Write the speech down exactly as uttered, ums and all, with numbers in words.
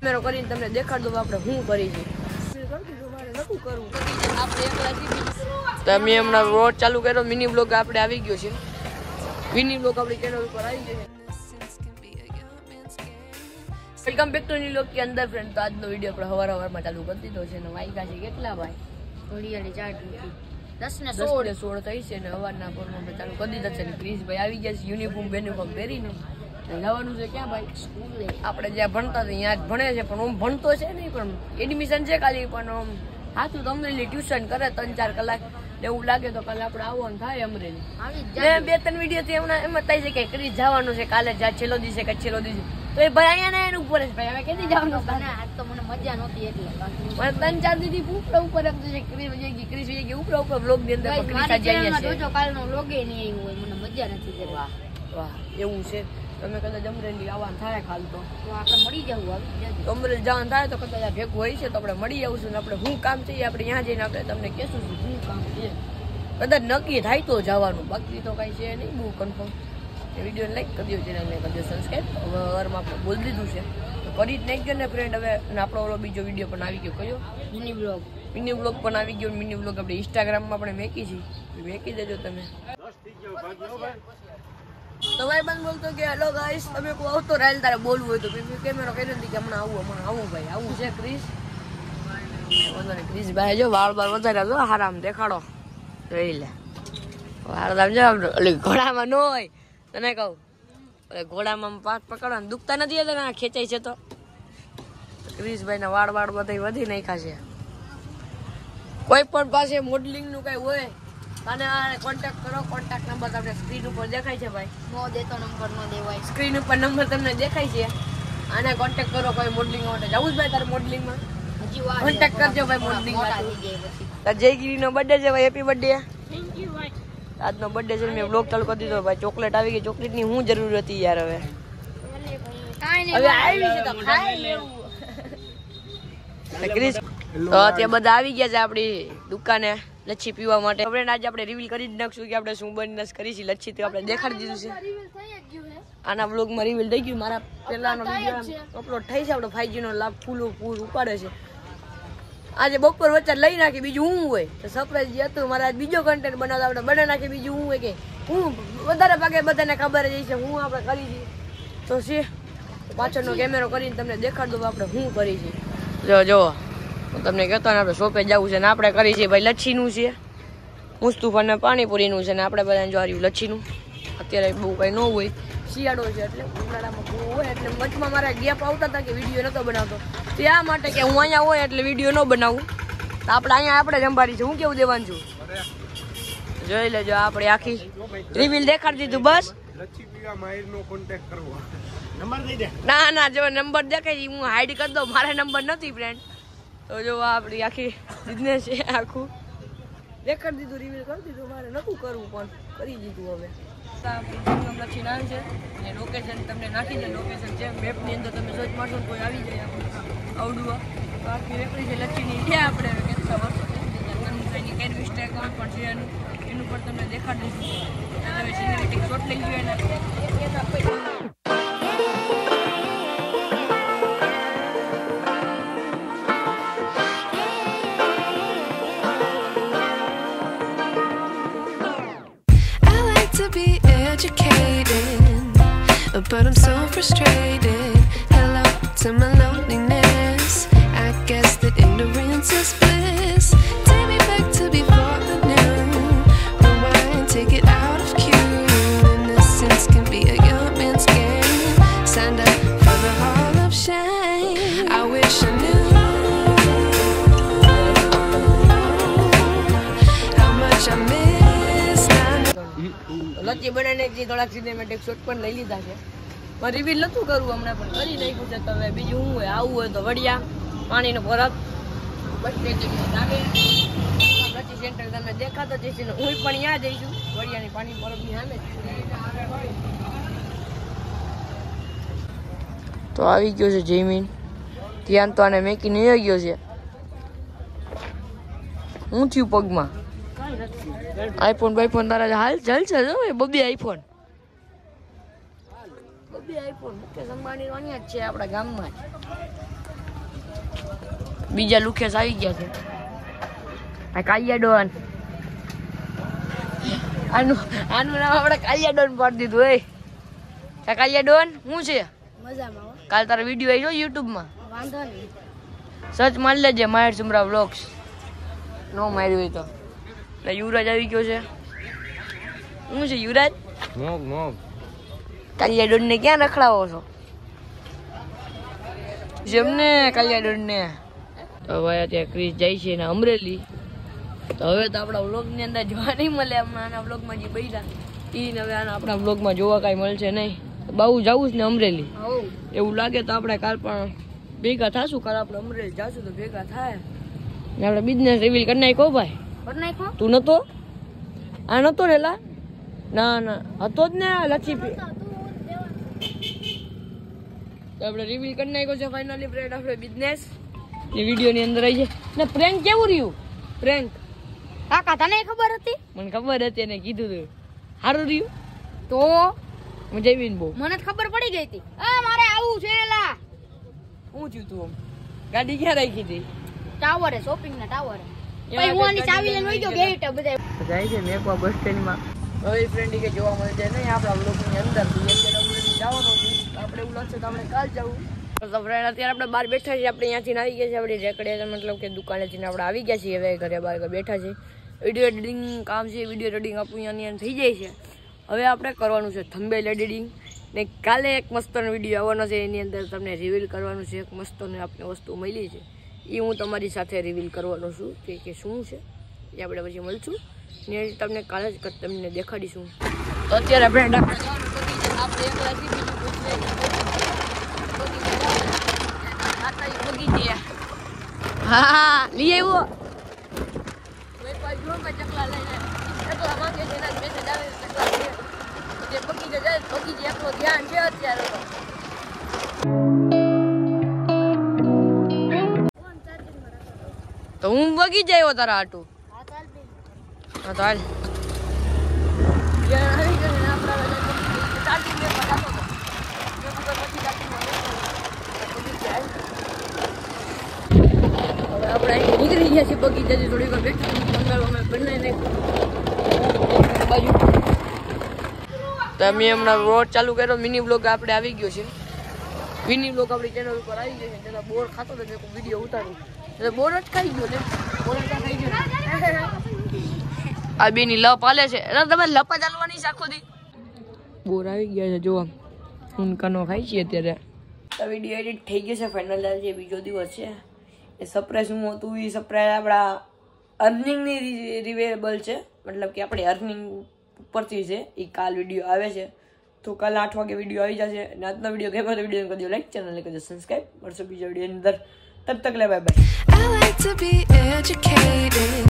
કેમેરો કરીને તમને દેખાડ દઉં આપણે શું કરી છે તમે હમણાં રોડ ચાલુ કર્યો મિની બ્લોગ આપણે આવી ગયો છે મિની બ્લોગ આપણી ચેનલ ઉપર આવી ગયો છે welcome back to new blog કે અંદર ફ્રેન્ડ તો આજનો વિડીયો આપણે હવાર હવારમાં ચાલુ કરી દીધો છે ને વાયગા છે કેટલા ભાઈ ઘડિયાળી ચાર દસ ને સોળ સોળ થઈ છે ને હવારના પોરમાં આપણે ચાલુ કરી દીધા છે ને ક્રિશભાઈ આવી ગયા છે યુનિફોર્મ બેનિફોર્મ પહેરીને જવાનું છે ક્યાં ભાઈ સ્કૂલે આપણે જ્યાં ભણતા હતા ત્યાં જ ભણે છે પણ આમ ભણતો છે નહીં પણ એડમિશન છે ખાલી પણ આમ હાથું તો અમરેલી ટ્યુશન કરે ત્રણ ચાર કલાક એવું લાગે તો કાલે આપણે આવવાનું થાય અમરેલી બે ત્રણ વિડીયો થી હમણાં એમ થાય છે કે ક્રિશ જવાનું છે કાલે જ્યાં છેલ્લો દિવસે કે છેલ્લો દિવસે તો એ ભાઈ અહીંયા ને એનું ઉપર જ ભાઈ હવે કેથી જવાનું આજ તો મને મજા નહોતી એટલે મને ત્રણ ચાર દીધી ઉપર ઉપર એમ છે ક્રિશ વિજય ગઈ ક્રિશ વિજય ગઈ ઉપર ઉપર બ્લોગ ની અંદર ક્રિશ જઈએ છે જોજો કાલનો લોગે નહીં આવ્યું હોય મને મજા નથી કરી વાહ વાહ એવું છે તમે કદાચ અમરેલી આવવાનું થાય ખાલ તો આપણે મળી જવું આવી અમરેલી જવાનું થાય તો કદાચ ભેગું હોય છે તો આપણે મળી આવશું ને આપણે શું કામ છે આપણે ત્યાં જઈને આપણે તમને કહેશું શું કામ છે કદાચ નક્કી થાય તો જવાનું બાકી તો કઈ છે નહીં બહુ કન્ફર્મ વિડીયો લાઈક કરી દો ચેનલને કરી દો સબસ્ક્રાઈબ હવે હવારમાં આપણે બોલી દીધું છે તો કરી જ નાખી ને ફ્રેન્ડ હવે અને આપણો ઓલો બીજો વિડીયો પણ આવી ગયો કયો મિની બ્લોગ મિની બ્લોગ પણ આવી ગયો મિની બ્લોગ આપણે ઇન્સ્ટાગ્રામમાં આપણે મેકી છે મેકી દેજો તમે તો ભાઈ બંધ બોલતો કે હેલો ગાઈસ તમે કોઈ આવતો રાયલ તારે બોલવું હોય તો કેમેરો કહી નથી કે હમણાં આવું હમણાં આવું ભાઈ આવું છે ક્રિશ વધારે ક્રિશ ભાઈ જો વાળ બાર વધારે જો હારામ દેખાડો જોઈ લે વાળ આમ જો ઓલી ઘોડામાં ન હોય તને કહું ઓલે ઘોડામાં પાક પકડવાનું દુખતા નથી હતા ખેંચાય છે તો ક્રિશભાઈ ના વાળ વાળ બધા વધી નાખ્યા છે કોઈ પણ પાસે મોડલિંગ નું કઈ હોય અને કોન્ટેક્ટ કરો કોન્ટેક્ટ નંબર તમને સ્ક્રીન ઉપર દેખાય છે ભાઈ નો દેતો નંબર નો દેવાય સ્ક્રીન ઉપર નંબર તમને દેખાય છે અને કોન્ટેક્ટ કરો કોઈ મોડલિંગ માટે જવું જ ભાઈ તારે મોડલિંગમાં હજી વાર કોન્ટેક્ટ કરજો ભાઈ મોડલિંગ મોટા થઈ જાય પછી તાર જયગીરી નો બર્થડે છે ભાઈ હેપી બર્થડે થેન્ક યુ ભાઈ આજનો બર્થડે છે મેં બ્લોગ ચાલુ કરી દીધો ભાઈ ચોકલેટ આવી ગઈ ચોકલેટ ની શું જરૂર હતી યાર હવે કાઈ નહીં હવે આવી છે તો ખાઈ લેવું ક્રિશ તો અત્યારે બધા આવી ગયા છે આપણી દુકાને લચ્છી પીવા માટે ફ્રેન્ડ આજે આપણે રિવીલ કરી જ નાખશું કે આપણે શું બનીને કરી છે લચ્છી તો આપણે દેખાડી દીધું છે આના બ્લોગમાં રિવીલ થઈ ગયું મારા પહેલાનો વિડીયો અપલોડ થઈ છે આપણે ફાઈવ જી નો લાભ ફૂલો ફૂલ ઉપાડે છે આજે બપોર વચ્ચે લઈ નાખી બીજું શું હોય તો સરપ્રાઈઝ જે હતું મારે આજ બીજો કન્ટેન્ટ બનાવતો આપણે બને નાખી બીજું શું હોય કે હું વધારે ભાગે બધાને ખબર જ છે હું આપણે કરી છે તો છે પાછળનો કેમેરો કરીને તમને દેખાડ દઉં આપણે શું કરી છે જો જો તમને કહેતો ને આપણે શોપે જવું છે ને આપણે કરી છે ભાઈ લચ્છીનું છે મુસ્તુફા ને પાણીપુરીનું છે ને આપણે બધા જો આવ્યું લચ્છીનું અત્યારે બહુ કંઈ ન હોય શિયાળો છે એટલે ઉનાળામાં બહુ હોય એટલે વચમાં મારા ગેપ આવતા હતા કે વિડીયો નહોતો બનાવતો ત્યાં માટે કે હું અહીંયા હોય એટલે વિડીયો ન બનાવું તો આપણે અહીંયા આપણે જંભારી છે હું કેવું દેવાનું છું જોઈ લેજો આપણે આખી રિવીલ દેખાડી દીધું બસ ના ના જો નંબર દેખાય હું હાઈડ કરી દઉં મારા નંબર નથી ફ્રેન્ડ તો જો આપણી આખી બિઝનેસ છે આખું દેખાડી દીધું રિવીલ કરી દીધું મારે નતું કરવું પણ કરી દીધું હવે લચ્છી નામ છે અને લોકેશન તમને નાખી દે લોકેશન છે મેપની અંદર તમે સર્ચ મારશો કોઈ આવી જાય આપણે આવડું આખી રેકડી છે લચ્છીની છે આપણે કેટલા વર્ષો છે કઈ કેરવિસ્ટ એકાઉન્ટ પણ છે એનું એનું પણ તમને દેખાડી દઈશું હવે સિનેમેટિક શોટ લઈ ગયો એને But I'm so frustrated. Hello to my loneliness. I guess that ignorance is bliss. Take me back to before the new. Rewind, take it out of cue. Innocence can be a young man's game. Signed up for the hall of shame. I wish I knew how much I missed. લચ્છી બનાવીને થોડાક cinematic shot પણ લઈ લીધા છે પણ reveal નતું કરવું હમણાં પણ કરી નાખ્યું છે તો હવે બીજું શું હોય આવું હોય તો વડિયા પાણીનો પરબ બસ લચ્છી સેન્ટર તમે દેખાતો જશે ને હું પણ ત્યાં જઈશું વડિયાની પાણી પરબની સામે તો આવી ગયો છે જયમીન ધ્યાન તો આને મેકીને આવી ગયો છે હું થયું પગમાં આઈફોન બાઈફોન તારા હાલ ચાલશે જો બબી આઈફોન બબી આઈફોન મુકેશ અંબાણી નો અહીંયા જ છે આપણા ગામમાં જ બીજા લુખેસ આવી ગયા છે. આ કાલિયા ડોન, આનું આનું નામ આપણે કાલિયા ડોન પાડી દીધું. એ આ કાલિયા ડોન શું છે? મજામાં હો. કાલ તારો વિડીયો આવી યુટ્યુબમાં, વાંધો નહીં. સર્ચ મારી લેજે માહિર સુમરા વ્લોગ્સ. નો માર્યું હોય તો. એટલે યુવરાજ આવી ગયો છે. શું છે યુવરાજ? મોગ મોગ કાલિયા ડોન ને ક્યાં રખડાવો છો? જેમને કાલિયા ડોન ને તો હવે અત્યારે ક્રિસ જાય છે ને અમરેલી. તો હવે તો આપણા વ્લોગ ની અંદર જોવા નહીં મળે. હમણાં આના વ્લોગ માં જે બૈરા ઈ ને હવે આના આપણા વ્લોગ માં જોવા કાંઈ મળશે નહીં. બહુ જવું છે ને અમરેલી. એવું લાગે તો આપણે કાલ પણ ભેગા થાશું. કાલ આપણે અમરેલી જાશું તો ભેગા થાય ને આપણે બિઝનેસ રિવીલ કરી નાખો ભાઈ. કર નાખો. તું નતો? આ નતો રેલા? ના ના હતો જ ને લચ્છી પી. તો આપણે રિવીલ કરી નાખ્યો છે ફાઇનલી ફ્રેન્ડ આપણે બિઝનેસ એ વિડીયો ની અંદર આવી છે. ને પ્રેન્ક કેવું રહ્યું? પ્રેન્ક કાકા તને ખબર હતી? મને ખબર હતી એને કીધું તું. સારું રહ્યું તો મજા આવી ને બહુ. મને જ ખબર પડી ગઈ હતી. આ મારે આવું છે એલા. શું થયું તું? ગાડી ક્યાં રાખી હતી? ટાવરે, શોપિંગ ના ટાવરે. પછી હું આની ચાવી લઈને વઈ ગયો ગેટ બધા. જાય છે મેકવા બસ સ્ટેન્ડ માં. હવે ફ્રેન્ડ કે જોવા મળે છે નહીં આપણા વ્લોગ ની અંદર. અત્યારે જવાનું છે. આપણે એવું લાગશે તો આપણે કાલ જવું. તો ફ્રેન્ડ અત્યારે આપણે બહાર બેઠા છીએ. આપણે અહીંયાથી આવી ગયા છે આપણી રેકડે, મતલબ કે દુકાનેથી આપણે આવી ગયા છીએ. હવે ઘરે બહાર બેઠા છીએ. વિડીયો એડિટિંગ કામ છે. વિડીયો એડિટિંગ આપણું અહીંયાની થઈ જાય છે. હવે આપણે કરવાનું છે થંબનેલ એડિટિંગ. ને કાલે એક મસ્તનો વિડીયો આવવાનો છે. એની અંદર તમને રિવીલ કરવાનું છે. એક મસ્તને આપણે વસ્તુ મળી છે એ હું તમારી સાથે રિવીલ કરવાનો છું કે કે શું છે એ આપણે પછી મળશું ને તમને કાલે જ તમને દેખાડીશું. તો અત્યારે ફ્રેન્ડ આપણે આપણે એકલા છીએ. હા લઈ આવ્યો. ચકલા લઈને ચકલા માંગે છે એના મેસેજ આવે ચકલા જે પકી જાય પકી જાય આપણું ધ્યાન છે અત્યારે. તો હું બગી જાય તારા આટું. હા તો હાલ. આપણે અહીં નીકળી ગયા છીએ બગીચાથી થોડી વાર બેઠા મંગાળવા અમે બંને બાજુ. તો અમે હમણાં રોડ ચાલુ કર્યો. મિની બ્લોગ આપણે આવી ગયો છે. મિની બ્લોગ આપણી ચેનલ ઉપર આવી ગયો છે. તેના બોર ખાતો તો મેં વિડીયો ઉતારું એટલે બોર જ ખાઈ ગયો ને. બોર જ ખાઈ ગયો. આ બેની લપ હાલે છે. તમે લપ જ હાલવાની છે આખો દી. બોર આવી ગયા છે જોવા. હું કનો ખાઈ છીએ અત્યારે. તો વિડીયો એડિટ થઈ ગયો છે ફાઇનલ. જે બીજો દિવસ છે એ સરપ્રાઈઝ હું હતું એ સરપ્રાઈઝ આપણા અર્નિંગની રિવેલેબલ છે. મતલબ કે આપણે અર્નિંગ ઉપરથી છે એ કાલ વિડીયો આવે છે. તો કાલ આઠ વાગે વિડીયો આવી જશે. અને આજનો વિડીયો ગમ્યો તો વિડીયો કરી દો લાઈક, ચેનલને કરી દો સબસ્ક્રાઈબ. મળશે બીજા વિડીયોની અંદર. તબ તક લે bye bye. I like to be educated.